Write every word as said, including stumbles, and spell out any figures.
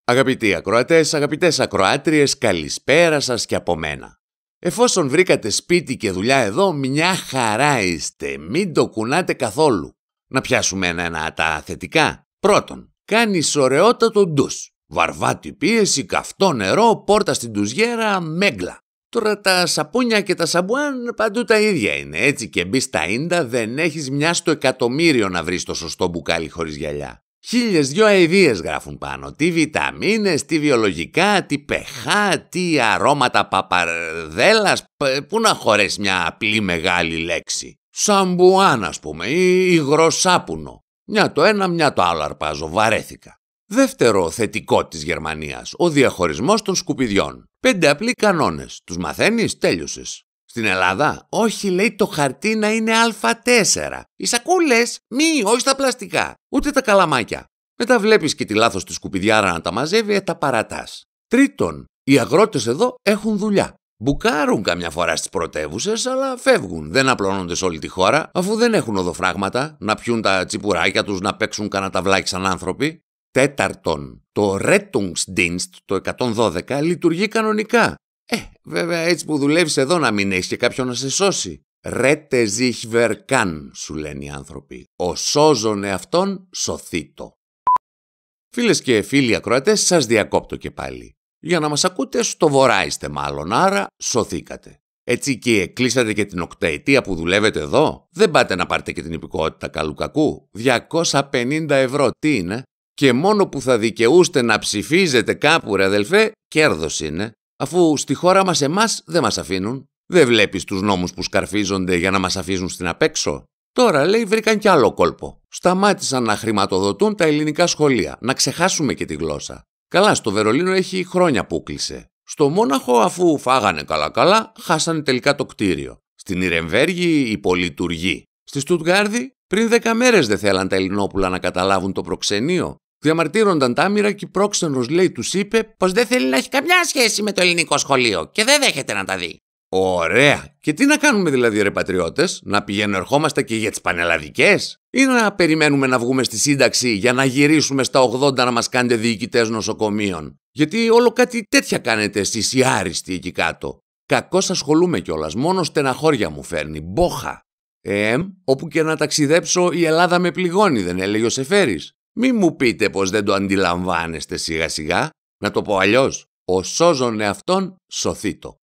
Αγαπητοί ακροατές, αγαπητές ακροάτριες, καλησπέρα σας και από μένα. Εφόσον βρήκατε σπίτι και δουλειά εδώ, μια χαρά είστε, μην το κουνάτε καθόλου. Να πιάσουμε ένα τα θετικά. Πρώτον, κάνεις ωραιότατο ντους. Βαρβάτη πίεση, καυτό νερό, πόρτα στην ντουζιέρα, μέγκλα. Τώρα τα σαπούνια και τα σαμπουάν παντού τα ίδια είναι. Έτσι και μπεις στα ίντα δεν έχεις μια στο εκατομμύριο να βρεις το σωστό μπουκάλι χωρίς γυαλιά. Χίλιες δυο αηδίες γράφουν πάνω. Τι βιταμίνες, τι βιολογικά, τι πεχά, τι αρώματα παπαρδέλας. Πού να χωρέσει μια απλή μεγάλη λέξη. Σαμπουάν ας πούμε ή υγροσάπουνο. Μια το ένα, μια το άλλο αρπάζω. Βαρέθηκα. Δεύτερο θετικό της Γερμανίας. Ο διαχωρισμός των σκουπιδιών. Πέντε απλοί κανόνες. Τους μαθαίνεις, τέλειωσες. Στην Ελλάδα, όχι λέει το χαρτί να είναι Α τέσσερα. Οι σακούλες, μη, όχι στα πλαστικά. Ούτε τα καλαμάκια. Μετά βλέπεις και τη λάθος τη σκουπιδιάρα να τα μαζεύει, ε, τα παρατάς. Τρίτον, οι αγρότες εδώ έχουν δουλειά. Μπουκάρουν καμιά φορά στις πρωτεύουσες, αλλά φεύγουν. Δεν απλώνονται σε όλη τη χώρα, αφού δεν έχουν οδοφράγματα, να πιούν τα τσιπουράκια τους, να παίξουν κανένα ταυλάκι σαν άνθρωποι. Τέταρτον, το Rettungsdienst, το εκατόν δώδεκα, λειτουργεί κανονικά. Ε, βέβαια έτσι που δουλεύεις εδώ να μην έχεις και κάποιον να σε σώσει. Rette sich wer kann, σου λένε οι άνθρωποι. Ο σώζον εαυτόν σωθήτο. Φίλες και φίλοι ακροατές, σας διακόπτω και πάλι. Για να μας ακούτε στο βορρά είστε μάλλον, άρα σωθήκατε. Έτσι και κλείσατε και την οκταετία που δουλεύετε εδώ. Δεν πάτε να πάρετε και την υπηκότητα καλού κακού. διακόσια πενήντα ευρώ, τι είναι? Και μόνο που θα δικαιούστε να ψηφίζετε κάπου ρε αδελφέ, κέρδος είναι. Αφού στη χώρα μας εμάς δεν μας αφήνουν. Δεν βλέπεις τους νόμους που σκαρφίζονται για να μας αφήσουν στην απέξω. Τώρα λέει βρήκαν κι άλλο κόλπο. Σταμάτησαν να χρηματοδοτούν τα ελληνικά σχολεία. Να ξεχάσουμε και τη γλώσσα. Καλά, στο Βερολίνο έχει χρόνια που κλείσε. Στο Μόναχο, αφού φάγανε καλά-καλά, χάσανε τελικά το κτίριο. Στην Ιρεμβέργη υπολειτουργεί. Στη Στουτγκάρδη, πριν δέκα μέρες δεν θέλαν τα Ελληνόπουλα να καταλάβουν το προξενείο. Διαμαρτύρονταν τα άμυρα και η πρόξενος λέει τους είπε πως δεν θέλει να έχει καμιά σχέση με το ελληνικό σχολείο και δεν δέχεται να τα δει. Ωραία! Και τι να κάνουμε δηλαδή ρε πατριώτες, να πηγαίνουμε ερχόμαστε και για τις πανελλαδικές ή να περιμένουμε να βγούμε στη σύνταξη για να γυρίσουμε στα ογδόντα να μας κάνετε διοικητές νοσοκομείων? Γιατί όλο κάτι τέτοια κάνετε εσείς οι άριστοι εκεί κάτω. Κακώς ασχολούμαι κιόλας, μόνο στεναχώρια μου φέρνει, μπόχα. Ε, όπου και να ταξιδέψω η Ελλάδα με πληγώνει, δεν έλεγε ο Σεφέρης. Μη μου πείτε πως δεν το αντιλαμβάνεστε σιγά σιγά. Να το πω αλλιώς, ο σώζον εαυτόν σωθήτο.